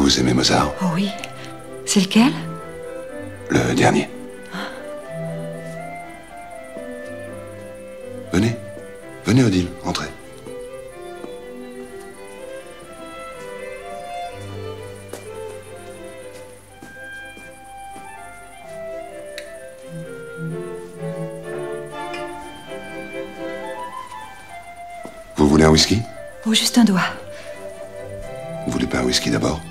Vous aimez Mozart? Oh oui. C'est lequel? Le dernier. Venez. Venez, Odile, entrez. Vous voulez un whisky? Oh, juste un doigt. Vous voulez pas un whisky d'abord?